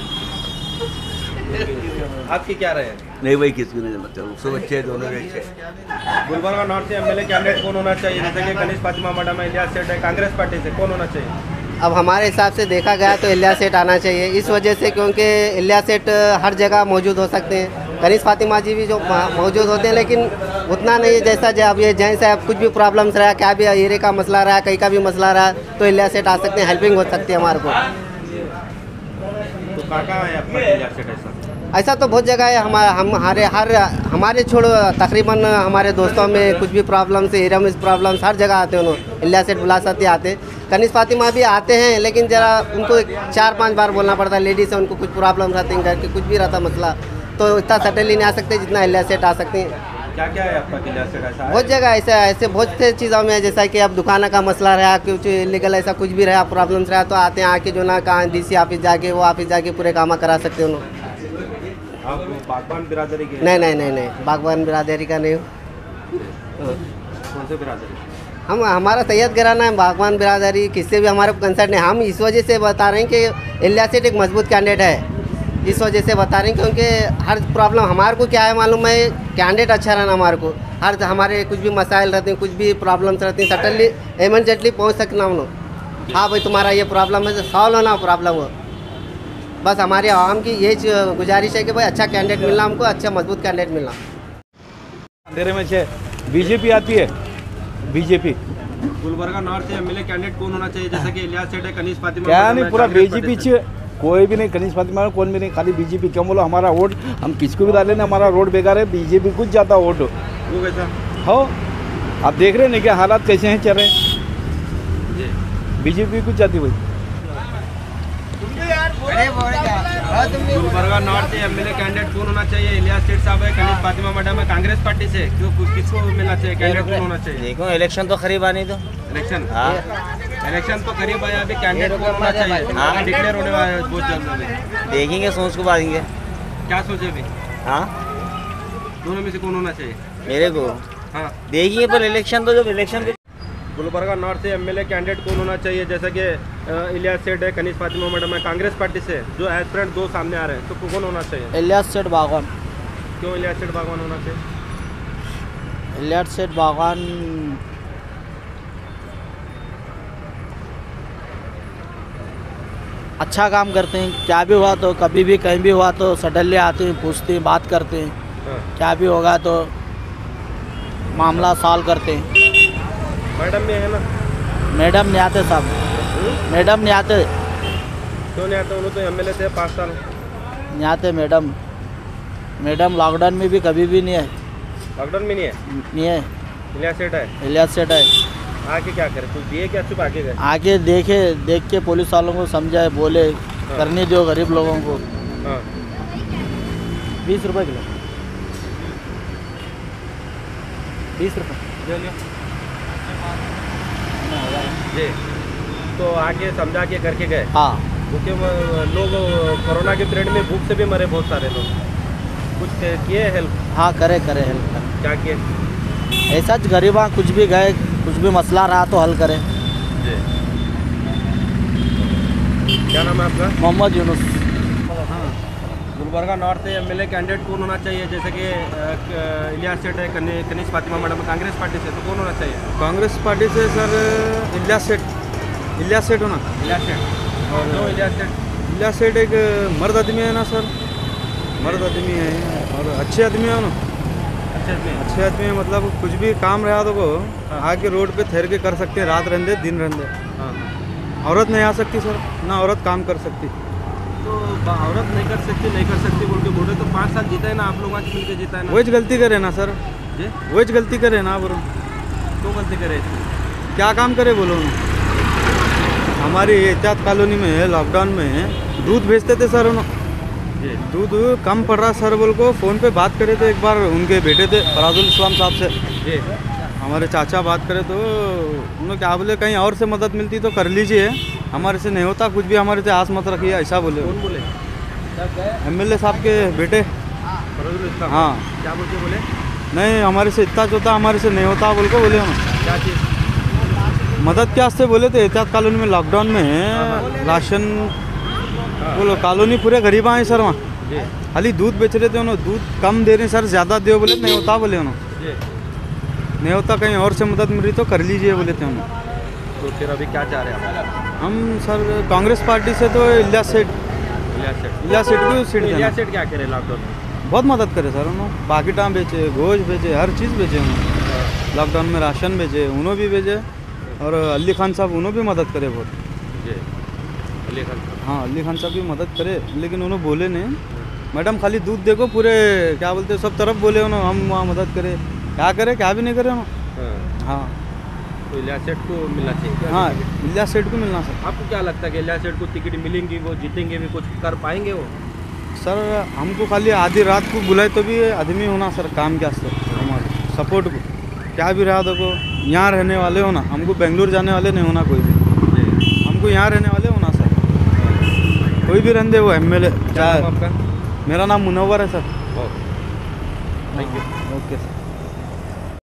आपकी क्या राय है? नहीं भाई किसको नहीं मतलब सब अच्छे हैं, दोनों अच्छे हैं। गुलबर्गा नॉर्थ से एमएलए कैंडिडेट कौन होना चाहिए? जैसे कि कनीज फातिमा मैडम है, इलियास सेठ है, कांग्रेस पार्टी से कौन होना चाहिए? अब हमारे हिसाब से देखा गया तो इलियास सेठ आना चाहिए, इस वजह से क्योंकि इलियास सेठ हर जगह मौजूद हो सकते हैं। कनीज फातिमा जी भी जो मौजूद होते हैं लेकिन उतना नहीं, जैसा जब ये जैन साहब कुछ भी प्रॉब्लम्स रहा, क्या भी एरिया का मसला रहा, कहीं का भी मसला रहा, तो इलियास सेठ आ सकते हैं, हेल्पिंग हो सकती है हमारे को। तो कहाँ है आपका इलियास सेठ? ऐसा ऐसा तो बहुत जगह है, हमारे हमारे हर हमारे छोड़ो तकरीबन हमारे दोस्तों में कुछ भी प्रॉब्लम्स, एरिया में प्रॉब्लम्स हर जगह आते हैं उन्होंने। इलियास सेठ बुला सकते आते, कनीज फातिमा भी आते हैं लेकिन ज़रा उनको चार पांच बार बोलना पड़ता है, लेडीज़ है उनको कुछ प्रॉब्लम रहते हैं, घर के कुछ भी रहता मसला, तो इतना सटनली नहीं आ सकते जितना इलियास सेठ आ सकते हैं। क्या क्या है आपका इलियास सेठ? ऐसा बहुत जगह ऐसा ऐसे बहुत से चीज़ों में है, जैसा कि अब दुकान का मसला रहा, कुछ इलीगल ऐसा कुछ भी रहा, प्रॉब्लम्स रहा, तो आते हैं आके जो ना कहाँ डीसी ऑफिस जाके वो ऑफिस जाके पूरे काम करा सकते हैं उन्होंने। आप बागबान बिरादरी के? नहीं नहीं नहीं नहीं बागबान बिरादरी का नहीं हूँ। कौन से बिरादरी? हम हमारा सैयद घराना है, बागबान बिरादरी किससे भी हमारे को कंसर्न नहीं। हम इस वजह से बता रहे हैं कि इलियास सेठ एक मजबूत कैंडिडेट है, इस वजह से बता रहे हैं क्योंकि हर प्रॉब्लम हमारे को क्या है मालूम है, कैंडिडेट अच्छा रहना हमारे को, हर हमारे कुछ भी मसाइल रहते हैं, कुछ भी प्रॉब्लम्स रहती हैं, सटनली इमरजेंटली पहुँच सकना हम लोग। हाँ भाई तुम्हारा ये प्रॉब्लम है तो सॉल्व होना प्रॉब्लम हो। बस हमारे आवाम की ये गुजारिश है कि भाई अच्छा कैंडिडेट मिलना हमको, अच्छा मजबूत कैंडिडेट मिलना। अंधेरे में से बीजेपी आती है, बीजेपी। गुलबर्गा नॉर्थ से एमएलए कैंडिडेट कौन होना चाहिए? जैसे कि इलियास सेठ है, कनीज फातिमा क्या नहीं, पूरा बीजेपी कोई भी नहीं, कनीज फातिमा कौन भी नहीं, खाली बीजेपी। क्यों बोलो हमारा वोट हम किसको भी डाले ना, हमारा रोड बेकार है, बीजेपी कुछ जाता वोट। वो कैसा हो आप देख रहे हैं क्या हालात कैसे हैं चल रहे हैं, बीजेपी कुछ जाती भाई। गुलबर्गा नॉर्थ से एमएलए कैंडिडेट कौन होना चाहिए? इलियास सेठ साहब है, कनीज फातिमा मैडम है, कांग्रेस पार्टी से क्यों किसको मिलना चाहिए? कैंडिडेट कौन होना चाहिए? देखो इलेक्शन तो करीब आने दो। इलेक्शन? हाँ इलेक्शन तो करीब आया, अभी कैंडिडेट कौन होना चाहिए? हाँ डिक्लेयर होने वाला है बहुत जल्द, देखेंगे सोच को बांधेंगे। क्या सोचे अभी? हाँ दोनों में से कौन होना चाहिए? मेरे को हाँ देखेंगे पर इलेक्शन तो जब इलेक्शन गुलबर्गा नॉर्थ से एमएलए कैंडिडेट कौन होना चाहिए? जैसा कि इलियास सेठ है, कनीज फातिमा मैडम है, कांग्रेस पार्टी से जो एस्पिरेंट दो सामने आ रहे हैं, तो कौन होना चाहिए? इलियास सेठ बागवान। क्यों इलियास सेठ बागवान होना चाहिए? इलियास सेठ बागवान अच्छा काम करते हैं, क्या भी हुआ तो कभी भी कहीं भी हुआ तो सडनली आते हैं, पूछते हैं, बात करते हैं, हाँ। क्या भी होगा तो मामला सॉल्व करते हैं। मैडम भी है ना? मैडम नहीं आते साहब, मैडम नहीं आते। क्यों नहीं आते? उन्होंने तो एमएलए थे पाँच साल। नहीं आते मैडम, मैडम लॉकडाउन में भी कभी भी नहीं है। लॉकडाउन में नहीं है? नहीं है। इलियास सेठ है? इलियास सेठ है। आके क्या करे, कुछ दिए क्या चुप आगे गए? आगे देखे, देख के पुलिस वालों को समझाए, बोले हाँ। करने दो गरीब लोगों को। हाँ बीस रुपए किलो, बीस रुपये जी। तो आके समझा के करके गए? हाँ। क्योंकि वो लोग कोरोना के पीरियड में भूख से भी मरे बहुत सारे लोग, कुछ किए हेल्प? हाँ करे करे हेल्प करे। क्या किए? ऐसा गरीबा कुछ भी गए, कुछ भी मसला रहा तो हल करें। जी। क्या नाम है आपका? मोहम्मद यूनुस। गुलबर्गा नॉर्थ से एमएलए कैंडिडेट कौन होना चाहिए? जैसे कि इलियास सेठ है, कनीज फातिमा मैडम कांग्रेस पार्टी से, तो कौन होना चाहिए? कांग्रेस पार्टी से सर इलियास सेठ, इलियास सेठ होना। इलियास सेठ और जो इलियास सेठ इलियास सेठ एक मर्द आदमी है ना सर, मर्द आदमी है और अच्छे आदमी है ना, अच्छे आदमी अच्छे आदमी है, मतलब कुछ भी काम रहा तो को आके रोड पे ठहर के कर सकते हैं, रात रहते दिन रहते। औरत नहीं आ सकती सर, ना औरत काम कर सकती। तो औरत नहीं कर सकती नहीं कर सकती बोल के बोले तो पाँच साल जीता है ना आप लोग, आज मिल के जीता है ना। वही गलती करे ना सर जी, वही गलती करे ना बोलो। क्यों गलती करे? क्या काम करे बोलो ना। हमारी एहतियात कॉलोनी में लॉकडाउन में दूध भेजते थे सर उन्होंने, दूध कम पड़ रहा सर बोल को फ़ोन पे बात करे थे एक बार, उनके बेटे थे फराजुल इस्लाम साहब से जी, हमारे चाचा बात करे तो उन्होंने क्या बोले कहीं और से मदद मिलती तो कर लीजिए, हमारे से नहीं होता कुछ भी, हमारे से आस मत रखिए, ऐसा बोले। कौन बोले? एमएलए साहब के बेटे। फराजुल इस्लाम? हाँ। क्या बोलते बोले? नहीं हमारे से इतना जो होता हमारे से नहीं होता बोल को बोले ना क्या चीज़ मदद क्या से बोले थे एहतियात कॉलोनी में लॉकडाउन में राशन बोलो कॉलोनी पूरे गरीब आए सर वहाँ खाली दूध बेच रहे थे उन्होंने दूध कम दे रहे सर ज़्यादा दे बोले नहीं होता बोले उन्होंने नहीं होता कहीं और से मदद मिल रही तो कर लीजिए बोले थे उन्होंने। तो फिर अभी क्या चाह रहे हैं आप? हम सर कांग्रेस पार्टी से तो इलियास सेठ इलियास सेठ इलियास सेठ को सीट देना। इलियास सेठ क्या करे लॉकडाउन में? बहुत मदद करे सर उन्होंने पाकिटा बेचे गोश्त बेचे हर चीज़ बेचे उन्होंने लॉकडाउन में राशन बेचे उन्होंने भी बेचे और अली खान साहब उन्होंने भी मदद करे बहुत जी अली खान हाँ अली खान साहब भी मदद करे लेकिन उन्होंने बोले नहीं मैडम खाली दूध देखो पूरे क्या बोलते सब तरफ बोले उन्होंने हम वहाँ मदद करे क्या करे क्या भी नहीं करे उन्होंने हाँ तो इलियास सेठ को मिलना चाहिए हाँ इलियास सेठ को मिलना सर। आपको क्या लगता है कि इलियास सेठ को टिकट मिलेंगी वो जीतेंगे भी कुछ कर पाएंगे वो? सर हमको खाली आधी रात को बुलाए तो भी आदमी होना सर काम क्या सर हमारे सपोर्ट को क्या भी रहा देखो यहाँ रहने वाले हो ना हमको बेंगलुरु जाने वाले नहीं होना कोई भी हमको यहाँ रहने वाले होना सर कोई भी रहने वो एम एल ए क्या आपका? मेरा नाम मुनव्वर है sir. Thank you. Okay sir.